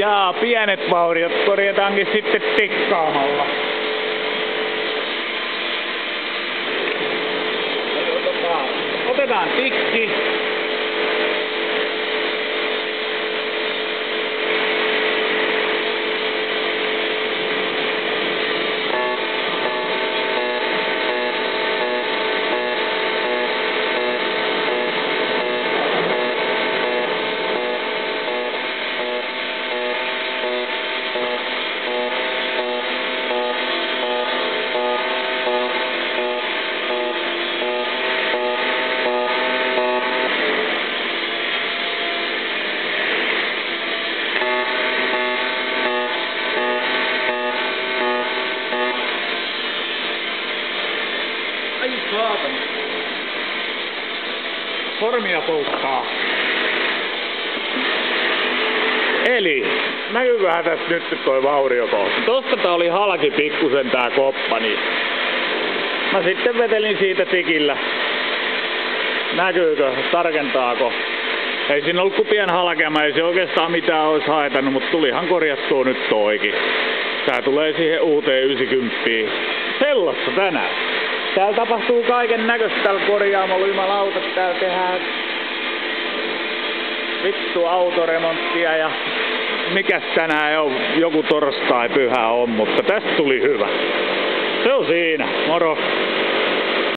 Ja pienet vauriot korjataankin sitten tikkaamalla. Otetaan tikki. Ai saatana. Sormia polttaa. Eli, näkyyköhän tässä nyt toi vauriokohta? Tosta oli halki pikkusen tää koppa, niin mä sitten vetelin siitä tikillä. Näkyykö? Tarkentaako? Ei siinä ollut kuin pien halkeama, ei se oikeastaan mitään olisi haitannut, mutta tulihan korjattua nyt toikin. Tää tulee siihen uuteen 90. Sellaista tänään. Täällä tapahtuu kaiken näköistä täällä korjaamolla, jumalauta, täällä tehdään vittu autoremonttia ja mikäs tänään on, joku torstai pyhä on, mutta tästä tuli hyvä. Se on siinä, moro!